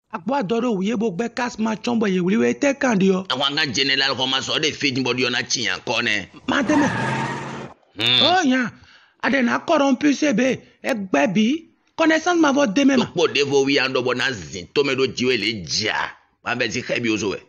Akwa doro uye bo be kas ma chombo ye wliwe te kandio. Awanga general homa so de feed body na chinya kone. Mademe. Oh ya. Ade na corrompu sebe egbebi. Connaissance ma vo deme ma. Po devo wi ando bona zin to me do jiwe le ja. Ma be ti khebi ozo we.